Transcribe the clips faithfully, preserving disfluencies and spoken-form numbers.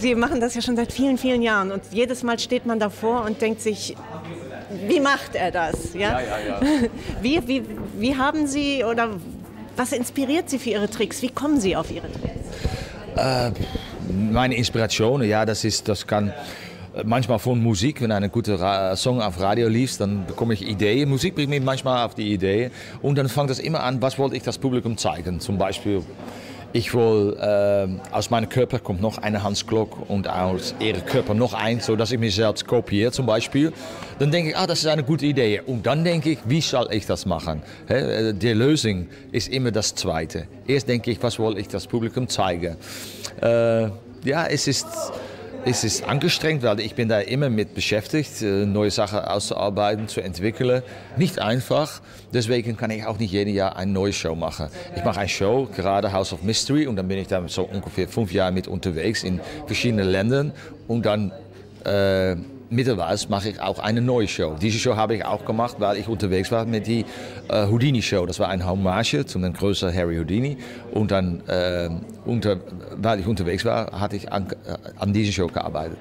Sie machen das ja schon seit vielen, vielen Jahren und jedes Mal steht man davor und denkt sich, wie macht er das? Ja? Ja, ja, ja. Wie, wie, wie haben Sie oder was inspiriert Sie für Ihre Tricks? Wie kommen Sie auf Ihre Tricks? Äh, meine Inspiration, ja, das ist, das kann manchmal von Musik, wenn ein guter Song auf Radio lief, dann bekomme ich Ideen. Musik bringt mich manchmal auf die Idee und dann fängt das immer an, was wollte ich das Publikum zeigen? Zum Beispiel, ich will, äh, aus meinem Körper kommt noch eine Hans Klok und aus ihrem Körper noch ein, sodass ich mich selbst kopiere zum Beispiel. Dann denke ich, ah, das ist eine gute Idee. Und dann denke ich, wie soll ich das machen? Die Lösung ist immer das Zweite. Erst denke ich, was will ich das Publikum zeigen? Äh, ja, es ist... Es ist angestrengt, weil ich bin da immer mit beschäftigt, neue Sachen auszuarbeiten, zu entwickeln. Nicht einfach, deswegen kann ich auch nicht jedes Jahr eine neue Show machen. Ich mache eine Show, gerade House of Mystery, und dann bin ich da so ungefähr fünf Jahre mit unterwegs in verschiedenen Ländern. Und dann äh, mittlerweile mache ich auch eine neue Show. Diese Show habe ich auch gemacht, weil ich unterwegs war mit der äh, Houdini-Show. Das war eine Hommage zu dem größeren Harry Houdini. Und dann, äh, unter, weil ich unterwegs war, hatte ich an, äh, an dieser Show gearbeitet.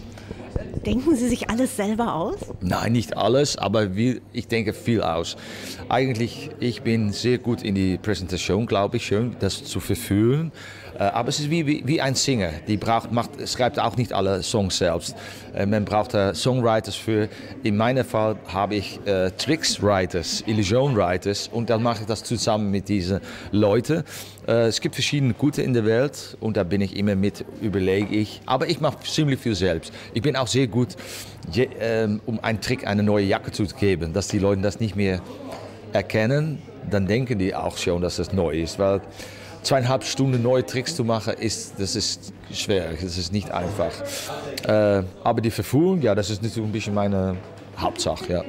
Denken Sie sich alles selber aus? Nein, nicht alles, aber wie, ich denke viel aus. Eigentlich, ich bin sehr gut in die Präsentation, glaube ich, schön, das zu verführen. Aber es ist wie, wie, wie ein Singer, die braucht, macht, schreibt auch nicht alle Songs selbst. Man braucht uh, Songwriters für. In meinem Fall habe ich uh, Tricks-Writers, Illusion-Writers und dann mache ich das zusammen mit diesen Leuten. Uh, es gibt verschiedene gute in der Welt und da bin ich immer mit, überlege ich. Aber ich mache ziemlich viel selbst. Ich bin auch sehr gut, je, um, um einen Trick eine neue Jacke zu geben, dass die Leute das nicht mehr erkennen. Dann denken die auch schon, dass das neu ist, weil zweieinhalb Stunden neue Tricks zu machen, ist, das ist schwer, das ist nicht einfach. Äh, aber die Verführung, ja, das ist natürlich ein bisschen meine Hauptsache. Ja.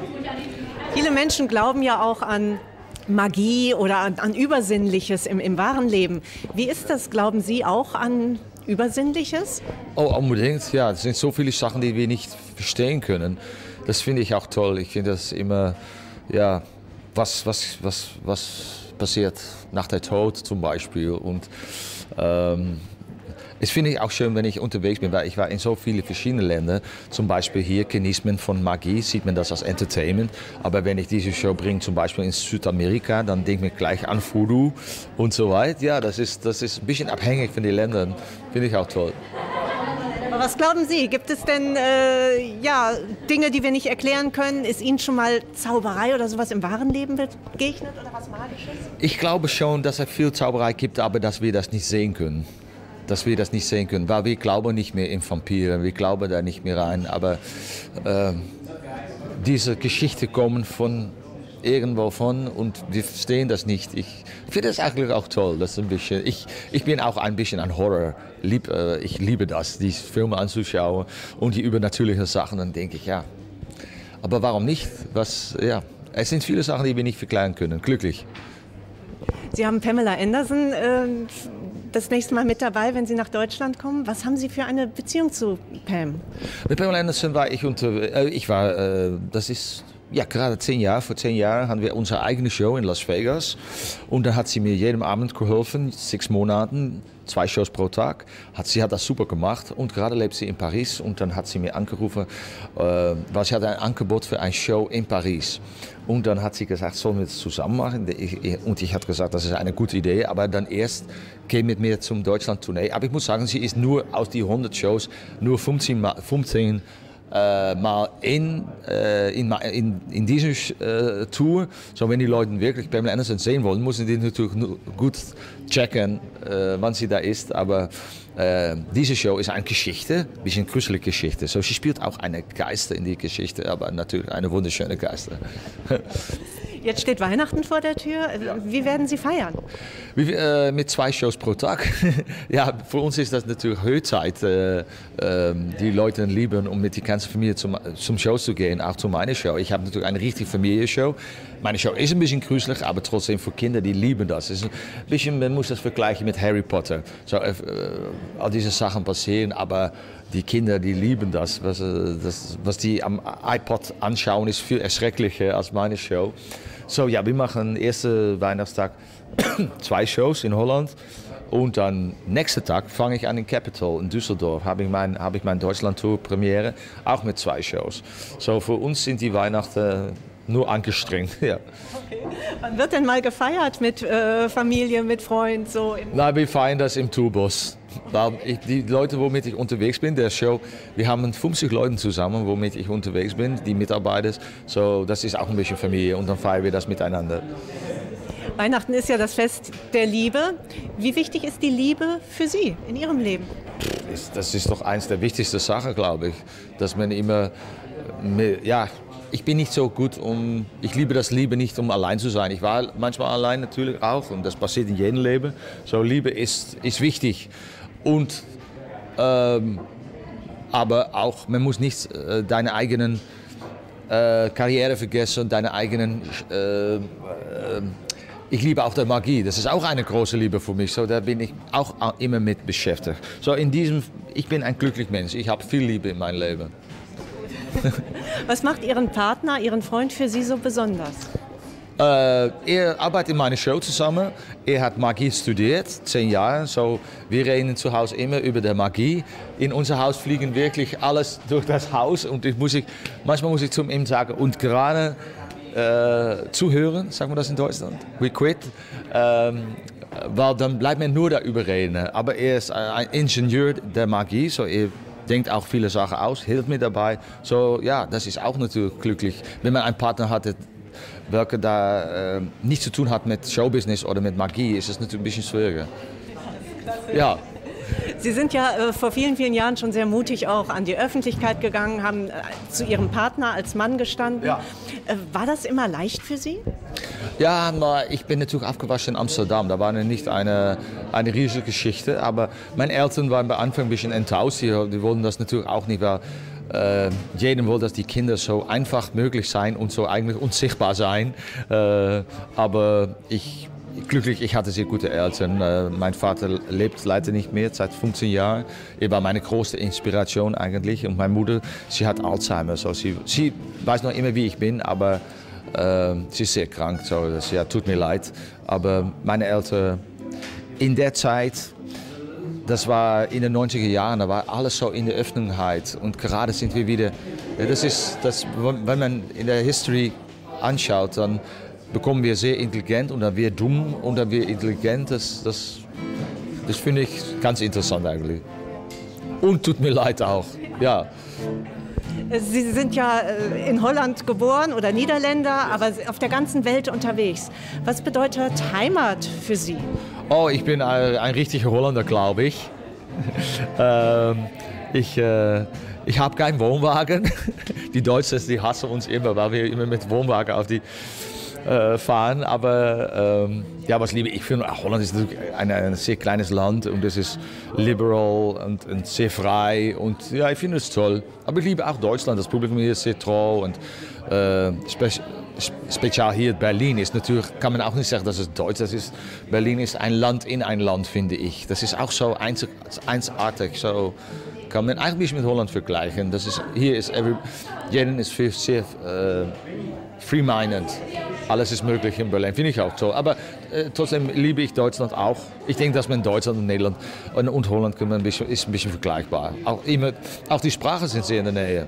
Viele Menschen glauben ja auch an Magie oder an, an Übersinnliches im, im wahren Leben. Wie ist das? Glauben Sie auch an Übersinnliches? Oh, unbedingt, ja. Es sind so viele Sachen, die wir nicht verstehen können. Das finde ich auch toll. Ich finde das immer, ja, was, was, was, was passiert nach der Tod zum Beispiel. Und ähm, es finde ich auch schön, wenn ich unterwegs bin, weil ich war in so vielen verschiedenen Ländern. Zum Beispiel hier genießt man von Magie, sieht man das als Entertainment. Aber wenn ich diese Show bringe, zum Beispiel in Südamerika, dann denkt man gleich an Voodoo und so weiter. Ja, das ist, das ist ein bisschen abhängig von den Ländern. Finde ich auch toll. Aber was glauben Sie? Gibt es denn äh, ja, Dinge, die wir nicht erklären können? Ist Ihnen schon mal Zauberei oder sowas im wahren Leben begegnet oder was Magisches? Ich glaube schon, dass es viel Zauberei gibt, aber dass wir das nicht sehen können. Dass wir das nicht sehen können, weil wir glauben nicht mehr in Vampire, wir glauben da nicht mehr rein. Aber äh, diese Geschichten kommen von irgendwo von und wir verstehen das nicht. Ich finde das eigentlich auch toll. Das ist ein bisschen, ich, ich bin auch ein bisschen ein Horror. Lieb, äh, ich liebe das, die Filme anzuschauen und die übernatürlichen Sachen. Dann denke ich, ja, aber warum nicht? Was, ja, es sind viele Sachen, die wir nicht verklären können. Glücklich. Sie haben Pamela Anderson äh, das nächste Mal mit dabei, wenn Sie nach Deutschland kommen. Was haben Sie für eine Beziehung zu Pam? Mit Pamela Anderson war ich unter, äh, ich war, äh, das ist ja gerade zehn Jahre, vor zehn Jahren hatten wir unsere eigene Show in Las Vegas und dann hat sie mir jeden Abend geholfen, sechs Monaten, zwei Shows pro Tag. Hat, sie hat das super gemacht und gerade lebt sie in Paris und dann hat sie mir angerufen, äh, weil sie hatte ein Angebot für eine Show in Paris. Und dann hat sie gesagt, sollen wir das zusammen machen? Und ich habe gesagt, das ist eine gute Idee, aber dann erst käme mit mir zum Deutschland-Tournee. Aber ich muss sagen, sie ist nur aus die hundert Shows, nur fünfzehn, Mal, fünfzehn äh, Mal in, äh, in, in, in dieser äh, Tour. So, wenn die Leute wirklich Pamela Anderson sehen wollen, müssen die natürlich gut checken, äh, wann sie da ist. Aber äh, diese Show ist eine Geschichte, ein bisschen gruselige Geschichte. So, sie spielt auch eine Geister in die Geschichte, aber natürlich eine wunderschöne Geister. Jetzt steht Weihnachten vor der Tür. Wie werden Sie feiern? Wie, äh, mit zwei Shows pro Tag. Ja, für uns ist das natürlich Höchzeit. Äh, äh, die Leute lieben, um mit der ganzen Familie zum, zum Show zu gehen, auch zu meiner Show. Ich habe natürlich eine richtige Familienshow. Meine Show ist ein bisschen gruselig, aber trotzdem für Kinder, die lieben das. Es ist ein bisschen, man muss das vergleichen mit Harry Potter. So, äh, all diese Sachen passieren, aber die Kinder, die lieben das. Was, das, was die am iPod anschauen, ist viel erschrecklicher als meine Show. So, ja, wir machen ersten Weihnachtstag zwei Shows in Holland. Und dann nächsten Tag fange ich an in Capitol in Düsseldorf, habe ich mein, habe ich meine Deutschland-Tour-Premiere, auch mit zwei Shows. So für uns sind die Weihnachten nur angestrengt. Ja. Okay. Wann wird denn mal gefeiert mit äh, Familie, mit Freunden? So Na, wir feiern das im Tourbus. Ich, die Leute, womit ich unterwegs bin, der Show, wir haben fünfzig Leute zusammen, womit ich unterwegs bin, die Mitarbeiter. So, das ist auch ein bisschen Familie und dann feiern wir das miteinander. Weihnachten ist ja das Fest der Liebe. Wie wichtig ist die Liebe für Sie in Ihrem Leben? Das ist doch eins der wichtigsten Sachen, glaube ich. Dass man immer, ja, ich bin nicht so gut, um, ich liebe das Liebe nicht, um allein zu sein. Ich war manchmal allein natürlich auch und das passiert in jedem Leben. So, Liebe ist, ist wichtig. Und, ähm, aber auch, man muss nicht äh, deine eigenen äh, Karriere vergessen, deine eigenen, äh, äh, ich liebe auch die Magie, das ist auch eine große Liebe für mich, so da bin ich auch immer mit beschäftigt. So in diesem, ich bin ein glücklicher Mensch, ich habe viel Liebe in meinem Leben. Was macht Ihren Partner, Ihren Freund für Sie so besonders? Äh, er arbeitet in meiner Show zusammen. Er hat Magie studiert, zehn Jahre. So, wir reden zu Hause immer über die Magie. In unser Haus fliegen wirklich alles durch das Haus. Und ich muss ich, manchmal muss ich zu ihm sagen, und gerade äh, zuhören, sagen wir das in Deutschland, we quit. Ähm, weil dann bleibt man nur darüber reden. Aber er ist ein Ingenieur der Magie, so er denkt auch viele Sachen aus, hilft mir dabei. So, ja, das ist auch natürlich glücklich, wenn man einen Partner hat, welcher da äh, nichts zu tun hat mit Showbusiness oder mit Magie, ist es natürlich ein bisschen schwieriger. Ja. Sie sind ja äh, vor vielen, vielen Jahren schon sehr mutig auch an die Öffentlichkeit gegangen, haben äh, zu Ihrem Partner als Mann gestanden. Ja. Äh, war das immer leicht für Sie? Ja, ich bin natürlich aufgewachsen in Amsterdam. Da war nicht eine, eine riesige Geschichte, aber meine Eltern waren bei Anfang ein bisschen enttäuscht. Die, die wollten das natürlich auch nicht, weil äh, jedem will, dass die Kinder so einfach möglich sein und so eigentlich unsichtbar sein. Äh, aber ich glücklich, ich hatte sehr gute Eltern. Äh, mein Vater lebt leider nicht mehr, seit fünfzehn Jahren. Er war meine große Inspiration eigentlich. Und meine Mutter, sie hat Alzheimer. So sie, sie weiß noch immer, wie ich bin, aber äh, sie ist sehr krank. So das ja, tut mir leid. Aber meine Eltern in der Zeit, das war in den neunziger Jahren, da war alles so in der Öffentlichkeit. Und gerade sind wir wieder, das ist, das, wenn man in der History anschaut, dann bekommen wir sehr intelligent und dann wir dumm und dann wir intelligent. Das, das, das finde ich ganz interessant eigentlich. Und tut mir leid auch, ja. Sie sind ja in Holland geboren oder Niederländer, aber auf der ganzen Welt unterwegs. Was bedeutet Heimat für Sie? Oh, ich bin ein, ein richtiger Holländer, glaube ich. ähm, ich äh, ich habe keinen Wohnwagen. Die Deutschen, die hassen uns immer, weil wir immer mit Wohnwagen auf die äh, fahren. Aber ähm, ja, was liebe ich, finde, Holland ist natürlich ein, ein sehr kleines Land und es ist liberal und, und sehr frei. Und ja, ich finde es toll. Aber ich liebe auch Deutschland. Das Publikum hier ist sehr treu und äh, spe speziell hier in Berlin ist natürlich, kann man auch nicht sagen, dass es Deutsch das ist. Berlin ist ein Land in ein Land, finde ich. Das ist auch so einzig, einzigartig. So kann man eigentlich mit Holland vergleichen. Das ist, hier ist every, jeder ist sehr, sehr äh, free-minded. Alles ist möglich in Berlin, finde ich auch toll. Aber äh, trotzdem liebe ich Deutschland auch. Ich denke, dass man Deutschland und Nederland und, und Holland ein bisschen, ist ein bisschen vergleichbar. Auch, immer, auch die Sprachen sind sehr in der Nähe.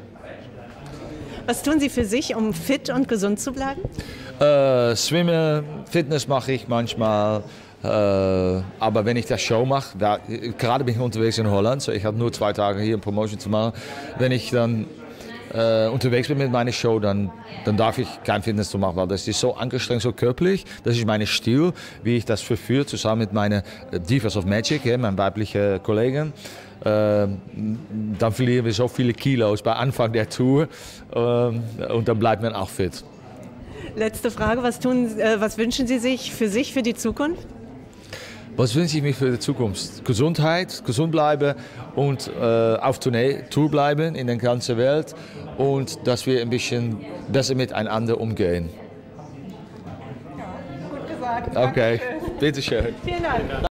Was tun Sie für sich, um fit und gesund zu bleiben? Äh, Schwimmen, Fitness mache ich manchmal. Äh, aber wenn ich das Show mache, da, gerade bin ich unterwegs in Holland, so ich habe nur zwei Tage hier eine Promotion zu machen. Wenn ich dann äh, unterwegs bin mit meiner Show, dann, dann darf ich kein Fitness zu machen, weil das ist so angestrengt, so körperlich. Das ist mein Stil, wie ich das verführe, zusammen mit meinen Divas of Magic, ja, meinen weiblichen Kollegen. Äh, dann verlieren wir so viele Kilos bei Anfang der Tour äh, und dann bleibt man auch fit. Letzte Frage, was, tun, äh, was wünschen Sie sich für sich, für die Zukunft? Was wünsche ich mir für die Zukunft? Gesundheit, gesund bleiben und äh, auf Tournee, Tour bleiben in der ganzen Welt und dass wir ein bisschen besser miteinander umgehen. Ja, gut gesagt. Okay, bitteschön. Vielen Dank.